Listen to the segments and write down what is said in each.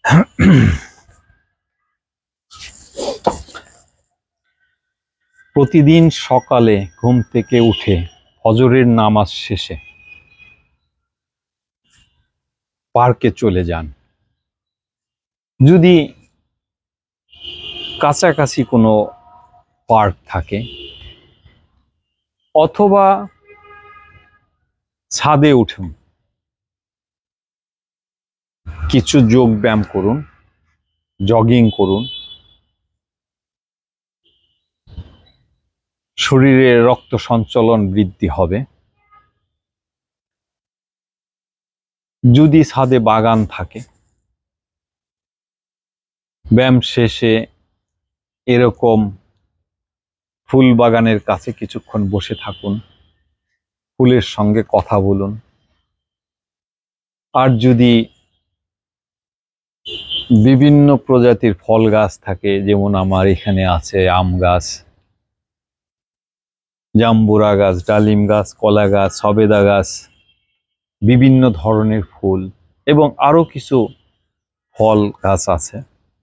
প্রতিদিন সকালে ঘুম থেকে উঠে ফজরের নামাজ শেষে পার্কে চলে যান। যদি কাছাকাছি কোনো পার্ক থাকে অথবা ছাদে উঠুন, কিছু যোগ ব্যায়াম করুন, জগিং করুন, শরীরে রক্ত সঞ্চালন বৃদ্ধি হবে। যদি ছাদে বাগান থাকে, ব্যায়াম শেষে এরকম ফুল বাগানের কাছে কিছুক্ষণ বসে থাকুন, ফুলের সঙ্গে কথা বলুন। আর যদি বিভিন্ন প্রজাতির ফল গাছ থাকে, যেমন আমার এখানে আছে আম গাছ, জাম্বুরা গাছ, ডালিম গাছ, কলা গাছ, সবেদা গাছ, বিভিন্ন ধরনের ফুল এবং আরো কিছু ফল গাছ আছে।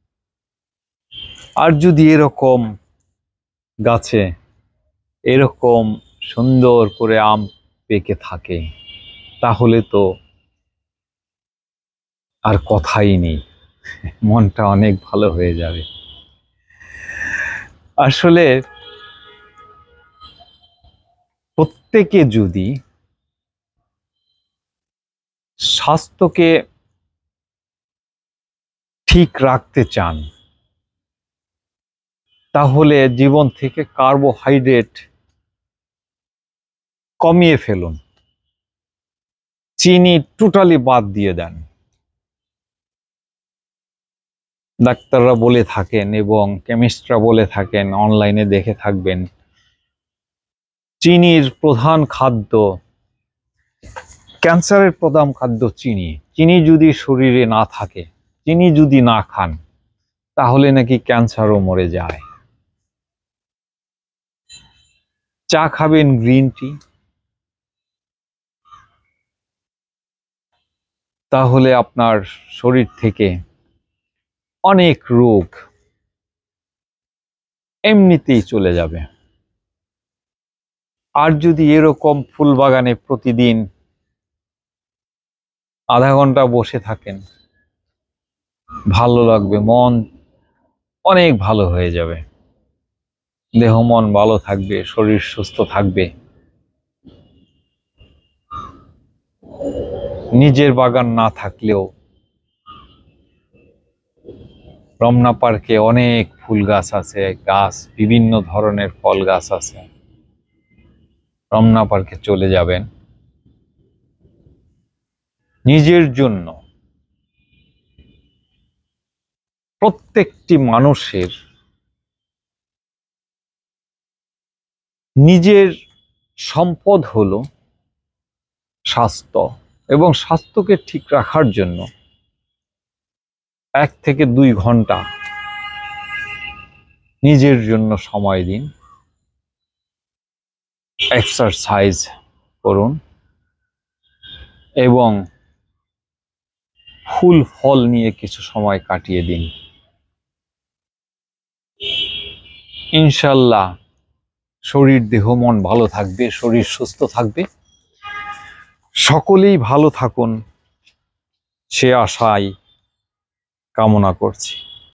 আর যদি এরকম গাছে এরকম সুন্দর করে আম পেকে থাকে, তাহলে তো আর কথাই নেই, মনটা অনেক ভালো হয়ে যাবে। আসলে প্রত্যেকে যদি স্বাস্থ্যকে ঠিক রাখতে চান, তাহলে জীবন থেকে কার্বোহাইড্রেট কমিয়ে ফেলুন, চিনি টোটালি বাদ দিয়ে দেন। ডাক্তাররা বলে থাকেন এবং কেমিস্টরা বলে থাকেন, অনলাইনে দেখে থাকবেন, চিনির প্রধান খাদ্য, ক্যান্সারের প্রধান খাদ্য চিনি। চিনি যদি শরীরে না থাকে, চিনি যদি না খান, তাহলে নাকি ক্যান্সারও মরে যায়। চা খাবেন গ্রিন টি, তাহলে আপনার শরীর থেকে অনেক রোগ এমনিতেই চলে যাবে। আর যদি এরকম ফুল বাগানে প্রতিদিন আধা ঘন্টা বসে থাকেন, ভালো লাগবে, মন অনেক ভালো হয়ে যাবে, দেহ মন ভালো থাকবে, শরীর সুস্থ থাকবে। নিজের বাগান না থাকলেও রমনা পার্কে অনেক ফুল গাছ আছে, বিভিন্ন ধরনের ফল গাছ আছে। রমনা পার্কে চলে যাবেন। নিজের জন্য প্রত্যেকটি মানুষের নিজের সম্পদ হলো স্বাস্থ্য, এবং স্বাস্থ্যকে ঠিক রাখার জন্য 1 থেকে 2 ঘন্টা নিজের জন্য সময় দিন, এক্সারসাইজ করুন এবং ফুল ফল নিয়ে কিছু সময় কাটিয়ে দিন। ইনশাল্লাহ শরীর দেহ মন ভালো থাকবে, শরীর সুস্থ থাকবে। সকলেই ভালো থাকুন সে আশাই কামনা করছি।